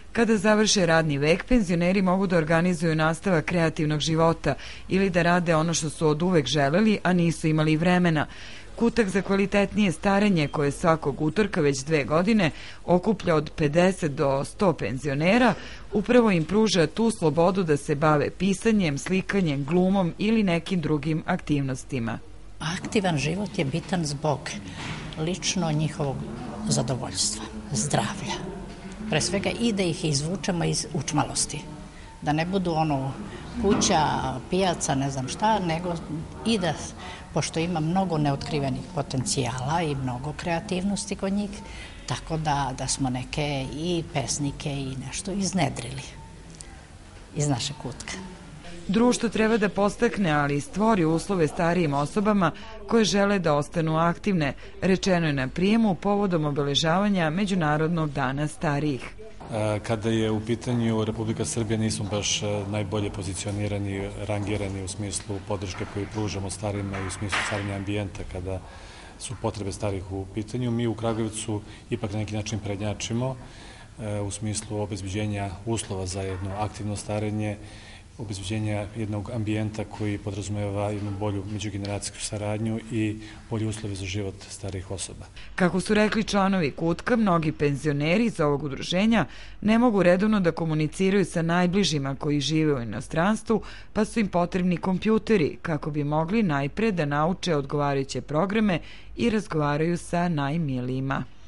Kada završe radni vek, penzioneri mogu da organizuju nastavak kreativnog života ili da rade ono što su oduvek želeli, a nisu imali vremena. Kutak za kvalitetnije starenje, koje svakog utorka već 2 godine okuplja od 50 do 100 penzionera, upravo im pruža tu slobodu da se bave pisanjem, slikanjem, glumom ili nekim drugim aktivnostima. Aktivan život je bitan zbog lično njihovog zadovoljstva, zdravlja. Pre svega i da ih izvučemo iz učmalosti. Da ne budu kuća, pijaca, ne znam šta, nego i da, pošto ima mnogo neotkrivenih potencijala i mnogo kreativnosti kod njih, tako da smo neke i pesnike i nešto iznedrili iz našeg kutka. Društvo treba da podstakne, ali i stvori uslove starijim osobama koje žele da ostanu aktivne, rečeno je na prijemu povodom obeležavanja Međunarodnog dana starijih. Kada je u pitanju Republika Srbija, nismo baš najbolje pozicionirani, rangirani u smislu podrške koju pružamo starijima i u smislu stvaranja ambijenta kada su potrebe starijih u pitanju. Mi u Kragujevcu ipak na neki način prednjačimo u smislu obezbeđenja uslova za jedno aktivno starenje, obezbeđenja jednog ambijenta koji podrazumeva jednu bolju međugeneracijsku saradnju i bolje uslove za život starijih osoba. Kako su rekli članovi kutka, mnogi penzioneri iz ovog udruženja ne mogu redovno da komuniciraju sa najbližima koji žive u inostranstvu, pa su im potrebni kompjuteri kako bi mogli najpre da nauče odgovarajuće programe i razgovaraju sa najmilijima.